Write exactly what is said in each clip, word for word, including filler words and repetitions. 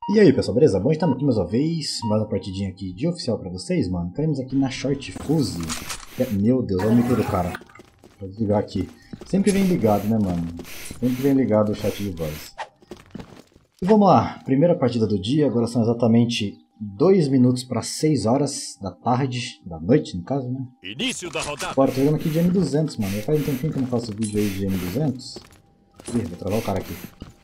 E aí pessoal, beleza? Bom, estamos aqui mais uma vez, mais uma partidinha aqui de oficial pra vocês, mano. Estamos aqui na Short Fuse. Meu Deus, olha o micro do cara. Vou desligar aqui. Sempre vem ligado, né, mano? Sempre vem ligado o chat de voz. E vamos lá, primeira partida do dia, agora são exatamente dois minutos para seis horas da tarde, da noite no caso, né? Início da rodada. Bora, tô jogando aqui de M duzentos, mano. Já faz um tempinho que eu não faço vídeo aí de M duzentos. Ih, vou travar o cara aqui.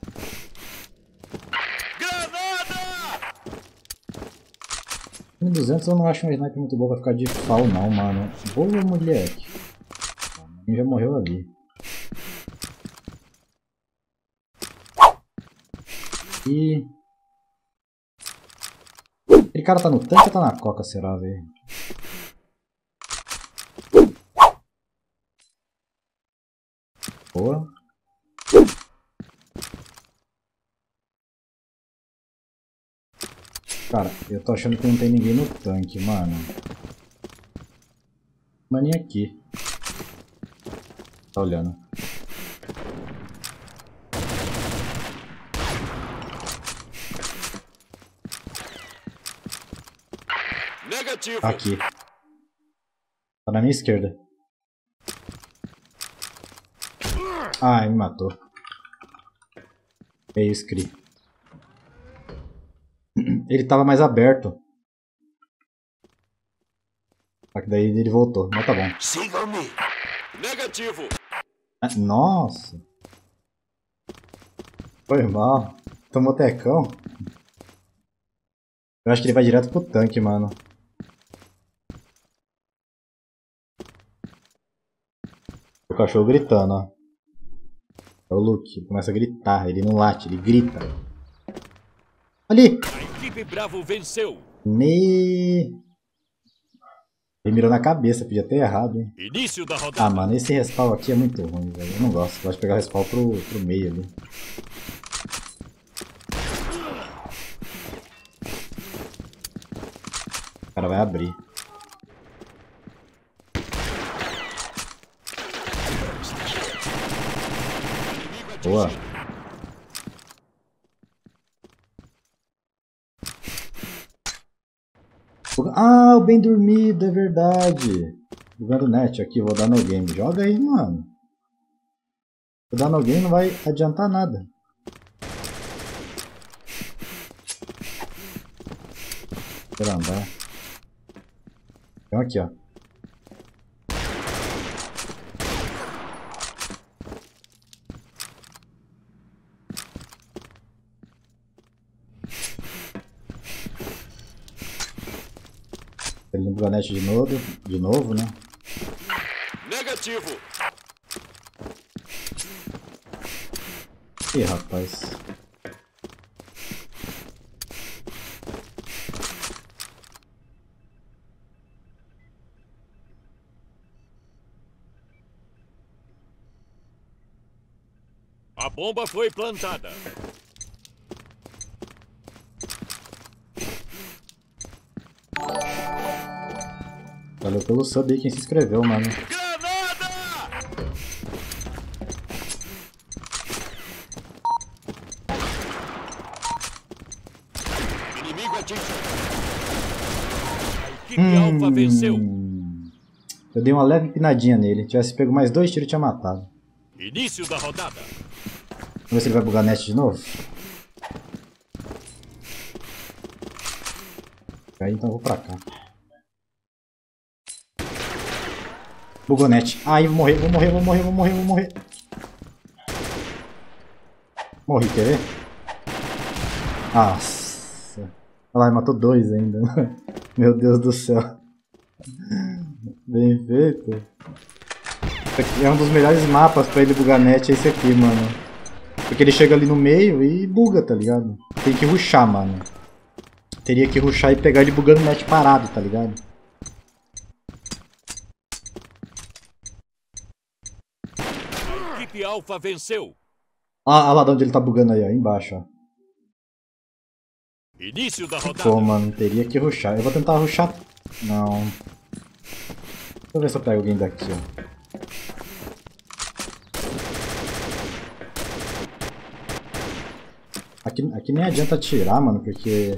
M duzentos eu não acho um sniper muito bom pra ficar de pau não, mano. Boa moleque. Quem já morreu ali. E... aquele cara tá no tanque ou tá na coca, será, velho? Boa. Cara, eu tô achando que não tem ninguém no tanque, mano. Maninha aqui. Tá olhando. Negativo. Tá aqui. Tá na minha esquerda. Ai, me matou. É isso, Cri. Ele tava mais aberto. Só que daí ele voltou, mas tá bom. Siga-me. Negativo. Nossa. Foi mal. Tomou tecão. Eu acho que ele vai direto pro tanque, mano. O cachorro gritando, ó. É o Luke. Ele começa a gritar. Ele não late, ele grita. Ali! A equipe Bravo venceu. Me... Ele mirou na cabeça, podia ter errado, hein. Início da rodada. Ah, mano, esse respawn aqui é muito ruim, velho. Eu não gosto. Eu gosto de pegar o respawn pro, pro meio ali. O cara vai abrir. Boa. Ah, o bem dormido, é verdade. Jogando net aqui, vou dar no game. Joga aí, mano. Vou dar no game não vai adiantar nada. Deixa eu andar. Então aqui, ó. Ele no net de novo, de novo, né? Negativo. Ih, rapaz. A bomba foi plantada. Valeu pelo sub aí quem se inscreveu, mano. Granada! Inimigo atingido. A equipe Hum, Alfa venceu. Eu dei uma leve empinadinha nele. Se tivesse pego mais dois tiros, tinha matado. Início da rodada. Vamos ver se ele vai bugar net de novo. Aí então eu vou pra cá. Bugou net. Ai, vou morrer, vou morrer, vou morrer, vou morrer, vou morrer. Morri, quer ver? Nossa. Olha lá, matou dois ainda. Meu Deus do céu. Bem feito. Esse aqui é um dos melhores mapas pra ele bugar net, é esse aqui, mano. Porque ele chega ali no meio e buga, tá ligado? Tem que rushar, mano. Teria que rushar e pegar ele bugando net parado, tá ligado? A equipe Alfa venceu. Ah, olha lá de onde ele tá bugando aí, ó. Embaixo, ó. Início da rodada. Pô, mano, teria que rushar. Eu vou tentar rushar. Não. Deixa eu ver se eu pego alguém daqui, ó. Aqui, aqui nem adianta atirar, mano, porque...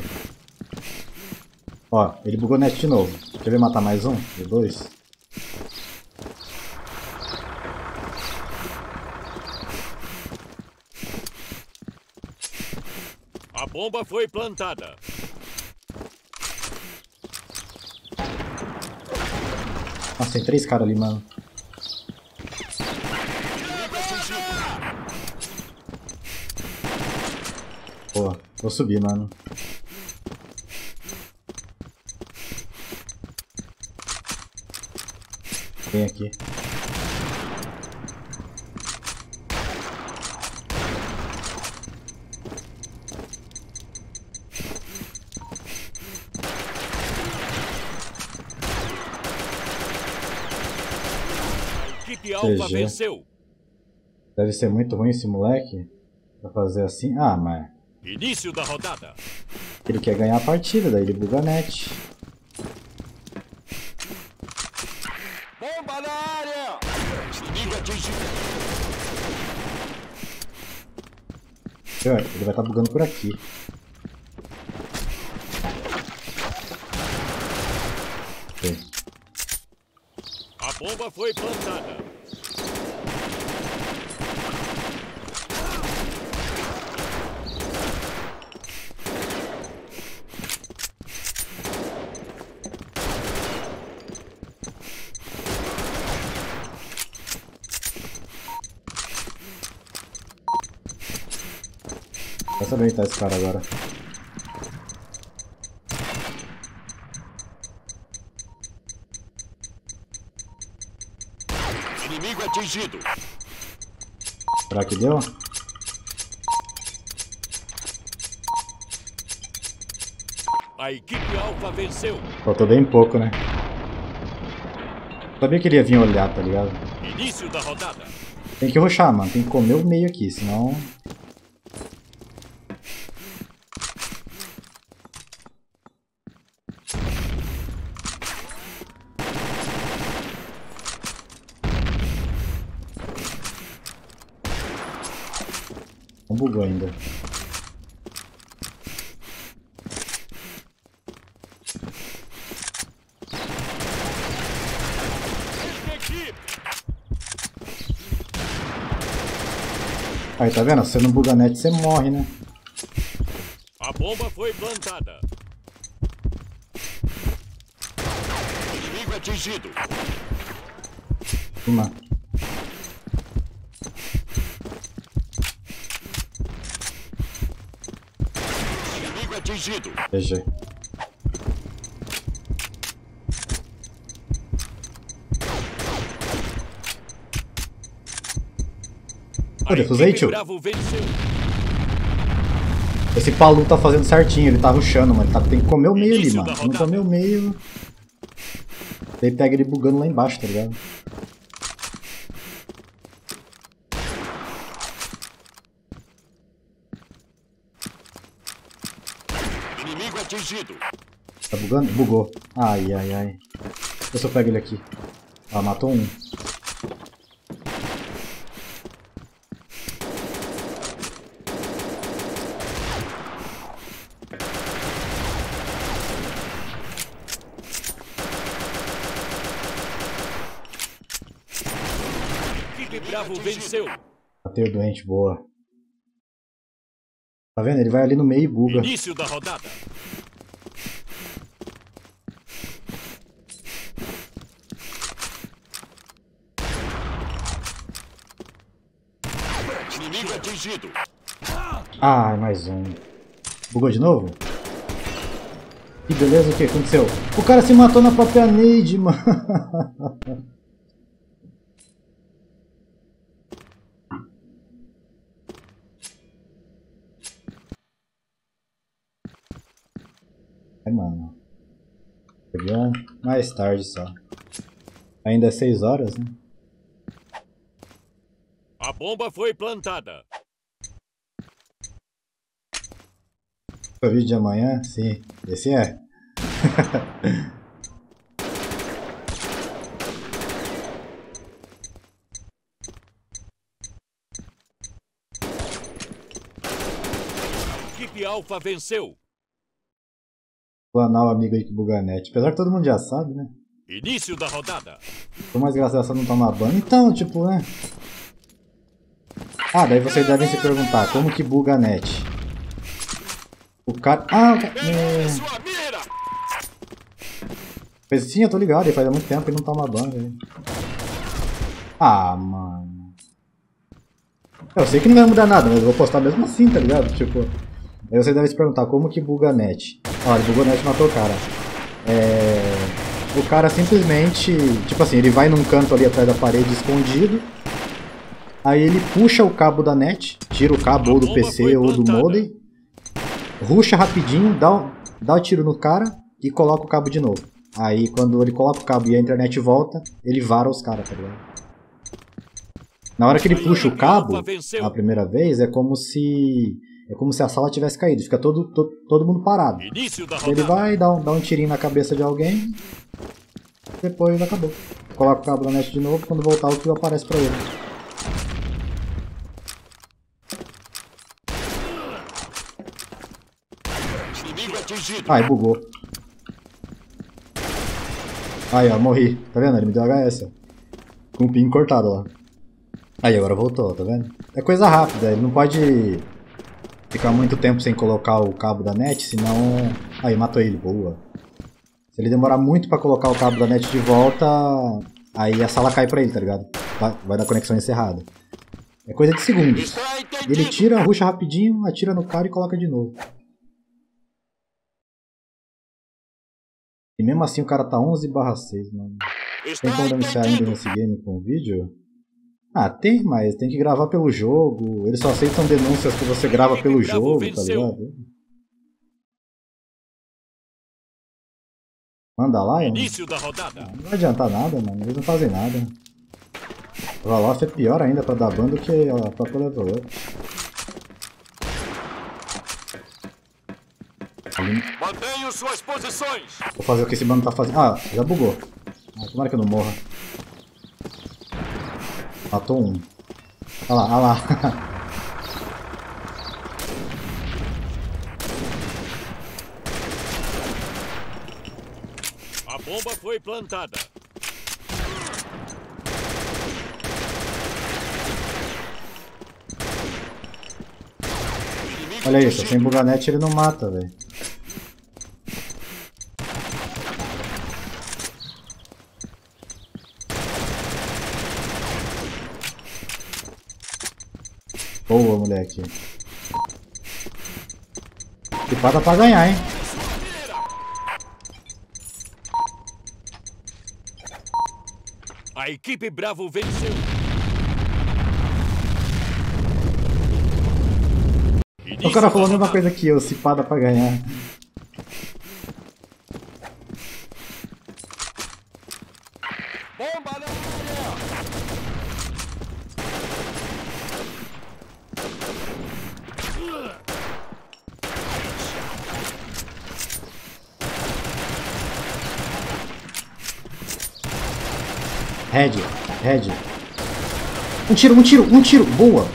Ó, ele bugou net de novo. Quer ver matar mais um? De dois? A bomba foi plantada. Nossa, tem três caras ali, mano. Boa, vou subir, mano. Vem aqui. A equipe Alpha G G. venceu. Deve ser muito ruim esse moleque pra fazer assim. Ah, mas Início da rodada. ele quer ganhar a partida, daí ele buga a net. Bomba na área! Inimigo atingido. Ele vai estar bugando por aqui. Ok. A bomba foi plantada. Vai saber onde tá esse cara agora. Inimigo atingido. Será que deu? A equipe Alpha venceu. Faltou bem pouco, né? Sabia que ele ia vir olhar, tá ligado? Início da rodada. Tem que rushar, mano. Tem que comer o meio aqui, senão... Não bugou ainda. Aí, tá vendo? Se você não buga a net, você morre, né? A bomba foi plantada. Inimigo atingido. Uma. Inimigo atingido. G G. Ô, defusei, tio. Bravo venceu. Esse Palu tá fazendo certinho, ele tá rushando, mano. Tá, tem que comer o meio ali, Início mano. da Se não rodada. comer o meio... Daí pega ele bugando lá embaixo, tá ligado? Inimigo atingido. Tá bugando? Bugou. Ai, ai, ai. Eu só pego ele aqui. Ah, matou um. Equipe Bravo venceu. Matei o doente, boa. Tá vendo? Ele vai ali no meio e buga. Início da rodada. Inimigo atingido. Ai, mais um. Bugou de novo? Que beleza, o que aconteceu? O cara se matou na própria nade, mano. É, mano. Peguei mais tarde só. Ainda é seis horas, né? A bomba foi plantada. O vídeo de amanhã? Sim, esse é. Alpha venceu. Planar o amigo aí que buga a net. Apesar que todo mundo já sabe, né? Início da rodada. Por mais graça essa não tomar ban. Então, tipo, né? Ah, daí vocês devem se perguntar, como que buga a net? O cara... Ah, o cara... É... Sua mira. Sim, eu tô ligado, ele faz há muito tempo e não toma ban, velho. Ah, mano. Eu sei que não vai mudar nada, mas eu vou postar mesmo assim, tá ligado? Tipo... Aí vocês devem se perguntar, como que buga a net? Olha, bugou a net e matou o cara. É... O cara simplesmente... Tipo assim, ele vai num canto ali atrás da parede escondido. Aí ele puxa o cabo da net, tira o cabo ou do P C ou do modem. Ruxa rapidinho, dá um, dá um tiro no cara e coloca o cabo de novo. Aí quando ele coloca o cabo e a internet volta, ele vara os caras, tá ligado? Na hora que ele puxa o cabo, a primeira vez, é como se... É como se a sala tivesse caído, fica todo, todo, todo mundo parado. Ele vai, dá um, dá um tirinho na cabeça de alguém, depois acabou. Coloca o cabo da net de novo, quando voltar o que aparece pra ele. Ai, bugou. Aí, ó, morri. Tá vendo? Ele me deu H S, ó. Com um ping cortado lá. Aí, agora voltou, tá vendo? É coisa rápida, ele não pode ficar muito tempo sem colocar o cabo da net, senão... Aí, matou ele, boa. Se ele demorar muito pra colocar o cabo da net de volta, aí a sala cai pra ele, tá ligado? Vai, vai dar conexão encerrada. É coisa de segundos. Ele tira, ruxa rapidinho, atira no cara e coloca de novo. E mesmo assim o cara tá onze barra seis, mano. Tem como denunciar ainda nesse game com vídeo? Ah, tem, mas tem que gravar pelo jogo. Eles só aceitam denúncias que você grava pelo jogo, tá ligado? Manda lá, mano. Não vai adiantar nada, mano. Eles não fazem nada. O Valof é pior ainda pra dar ban do que a própria level up. Ali... Mantenham suas posições. Vou fazer o que esse bando tá fazendo. Ah, já bugou. Ah, tomara que eu não morra. Matou um. Olha lá, olha lá. A bomba foi plantada. Olha isso, sem bugar net ele não mata, velho. Boa, moleque. Equipada pra ganhar, hein? A equipe Bravo venceu. O cara falou a mesma coisa que eu, cipada pra ganhar. Bomba na área. Red, Red. Um tiro, um tiro, um tiro. Boa.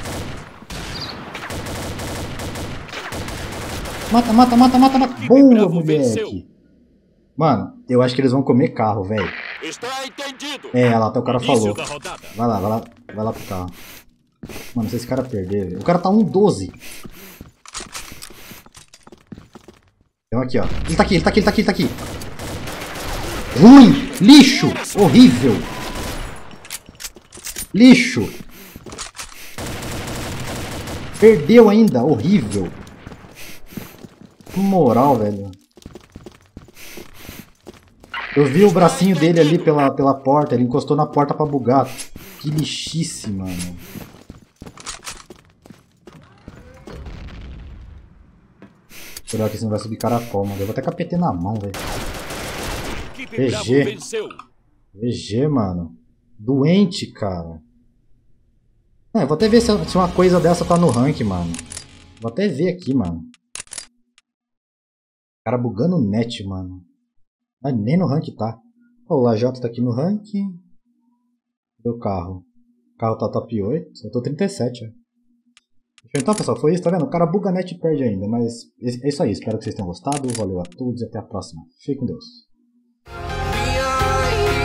Mata, mata, mata, mata, mata. Boa, moleque. Mano, eu acho que eles vão comer carro, velho. Está entendido. É, lá, até o cara falou. Da rodada. Vai lá, vai lá, vai lá pro carro. Mano, se esse cara perder, velho. O cara tá um doze. Então aqui, ó. Ele tá aqui, ele tá aqui, ele tá aqui, ele tá aqui. Ruim! Lixo! Horrível! Lixo! Perdeu ainda! Horrível! Moral, velho. Eu vi o bracinho dele ali pela, pela porta. Ele encostou na porta pra bugar. Que lixice, mano. Será que esse não vai subir caracol, mano? Eu vou até com a P T na mão, velho. G G. G G, mano. Doente, cara. É, eu vou até ver se, se uma coisa dessa tá no rank, mano. Vou até ver aqui, mano. Cara bugando o net, mano. Mas nem no rank tá. Ó, o Lajota tá aqui no rank. Cadê o carro? O carro tá top oito. Eu tô trinta e sete, ó. Então, pessoal, foi isso, tá vendo? O cara buga a net e perde ainda, mas é isso aí. Espero que vocês tenham gostado. Valeu a todos e até a próxima. Fique com Deus.